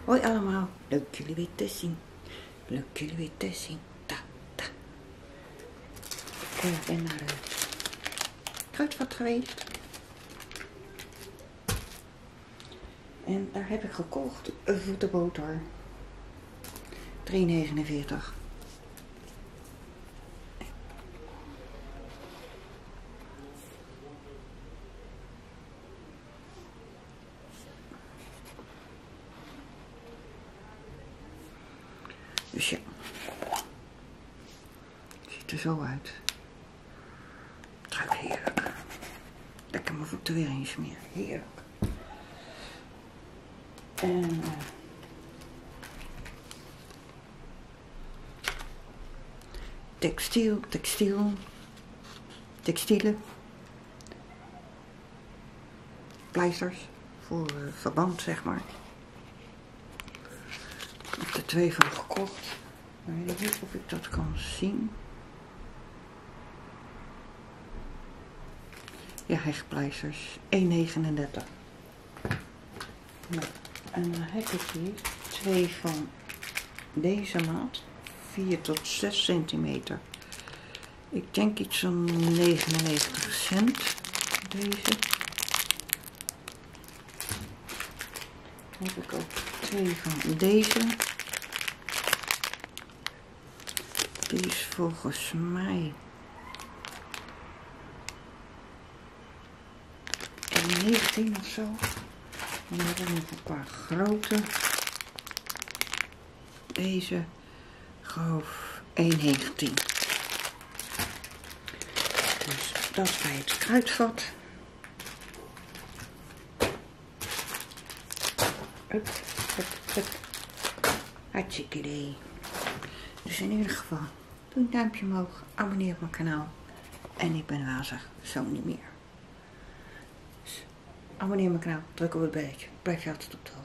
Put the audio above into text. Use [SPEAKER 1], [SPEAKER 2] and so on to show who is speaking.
[SPEAKER 1] Hoi allemaal, leuk jullie weer te zien. Leuk jullie weer te zien. Ik ben naar de Kruidvat geweest. En daar heb ik gekocht voetenboter. 3,49. Dus ja, ziet er zo uit. Het ruikt heerlijk. Lekker mijn voeten weer in smeren. Heerlijk. En textielen, pleisters voor verband, zeg maar. Ik heb er 2 van gekocht. Maar ik weet niet of ik dat kan zien. Ja, hegpleisters. 1,39. Nou, en dan heb ik hier 2 van deze maat. 4 tot 6 centimeter. Ik denk iets van 99 cent. Deze. Dan heb ik ook 2 van deze. Die is volgens mij 19 of zo. En dan heb ik nog een paar grote. Deze geloof 1,19. Dus dat bij het Kruidvat. Hup. Hartstikke idee. Dus in ieder geval, doe een duimpje omhoog, abonneer op mijn kanaal. En ik ben wazig, zo niet meer. Dus abonneer op mijn kanaal, druk op het belletje. Blijf je altijd op de hoogte.